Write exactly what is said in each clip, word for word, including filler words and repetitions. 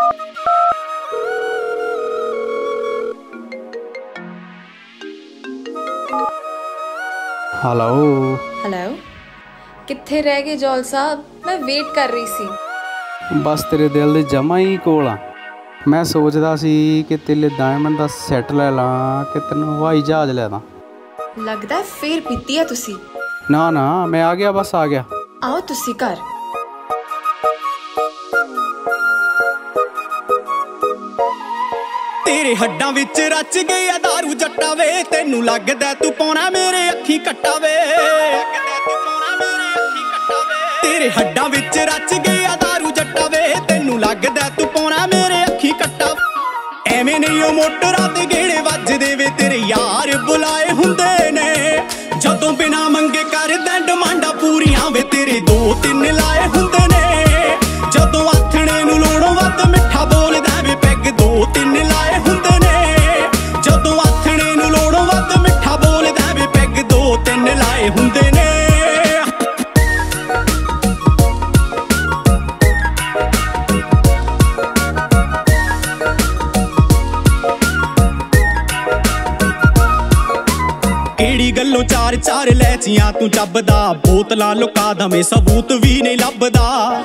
Hello hello, कित्थे रह गए जौल साहब? मैं वेट कर रही सी। बस तेरे दिल दे जमा ही कोल आ। मैं सोचदा सी कि तेरे डायमंड दा सैट ले ला कि तैनूं हवाई जहाज ले दा। लगदा है फेर पीती है तुसी। ना ना मैं आ गया, बस आ गया। आओ तुसी घर। तेरे हड्डां विच रच गया दारू जट्टा वे, तेनू लगदा तू पाउणा मेरे अखी कट्टा वे। तेरे हड्डां विच रच गया दारू जट्टा वे, तेनू लगदा तू पाउणा मेरे अखी कट्टा। एवें नहीं ओ मोटरां ते गेड़े वजदे वे, तेरे यार बुलाए हुंदे ने जदों बिना मंगे करदा डिमांडां पूरियां वे, तेरे दो तिन लाए हुंदे ने जदों आथणे नूं लोड़ों वध मिठा बोलदा वे, पैग दो तिन लाए हुंदे ने जदों आथणे नूं लोड़ों वध मिठा बोलदा वे, पैग दो तिन लाए हुंदे ने। केड़ी गल्लों चार चार लैचियां तू जबदा, बोतलां लुका दवें सबूत भी नहीं लभदा।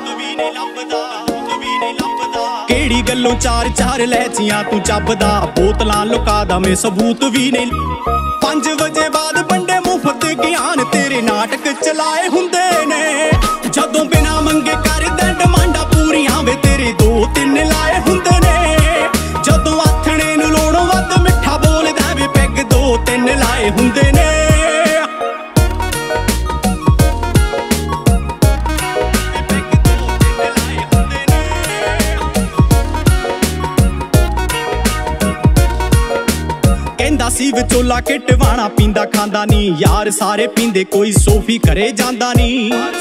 केड़ी गल्लों चार चार लैचियां तू जबदा, बोतलां लुका दवें सबूत भी नहीं। पंज बजे बाद बंडे मुफ्त ज्ञान, तेरे नाटक चलाए हुंदे ने जदों बिना मंगे करदा डिमांडां पूरियां वे, तेरे दो तिन लाए हुंदे ने जदों आथणे नूं लोड़ों वध मिठा बोलदा वे, पैग दो तिन लाए हुंदे ने। कहंदा सी विचोला किटवाणा पींदा खांदा नी, यार सारे पींदे कोई सोफी करे जांदा नी।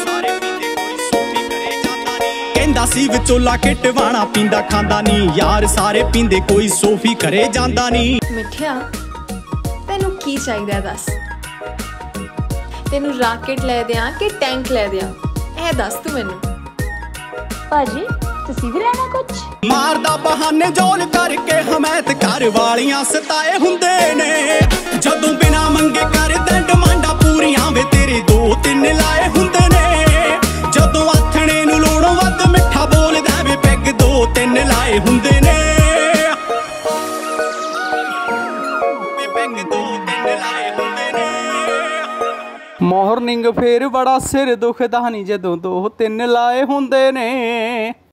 कहंदा सी विचोला किटवाणा पींदा खांदा नी, यार सारे पींदे कोई सोफी करे जांदा नी। मिठिया तेनू की चाहिदा दस? तेनू राकेट ले दियां कि टैंक ले दियां? ए दस तू मैनू। भाजी तुसी भी लेना कुछ? मारदा बहाने जोल करके हमैत घर वालियां सताए हुंदे ने जदों बिना मंगे करदा डिमांडां पूरियां वे, तेरे दो तिन लाए हुंदे ने जदों आथणे नूं लोड़ों वध मिठा बोलदा वे, पैग दो तिन लाए हुंदे ने। पैग दो तिन लाए हुंदे ने। मॉर्निंग फेर बड़ा सिर दुखदा नी जदों दो तिन लाए हुंदे ने।